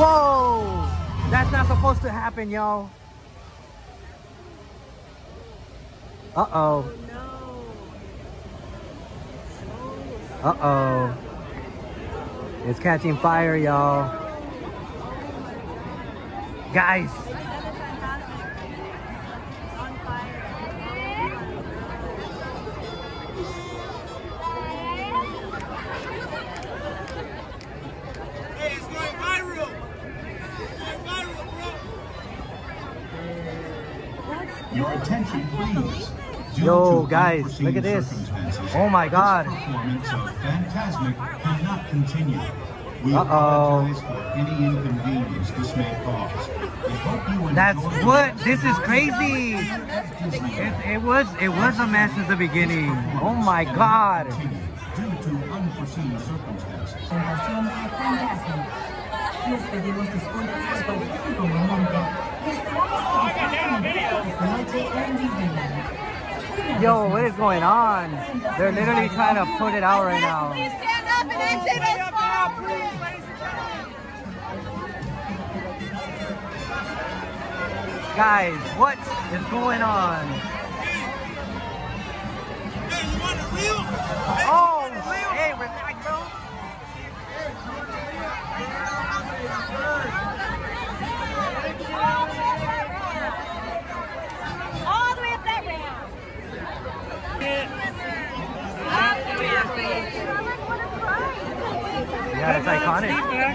Whoa! That's not supposed to happen, y'all. Uh-oh. Uh-oh. It's catching fire, y'all. Guys. Hey, it's going viral. Your attention, please. Yo, guys, look at this. Oh my God. This performance of Fantasmic cannot continue. We apologize for any inconvenience this may cause. We hope you enjoy. That's what. This is crazy. It was a mess at the beginning. Oh my God. Due to unforeseen circumstances. Yo, what is going on? They're literally trying to put it out right now. Please stand up and exit us now, please. Guys, what is going on? Hey, you want a reel? Oh, hey, relax, bro. All the way up that ramp. Yeah, it's iconic.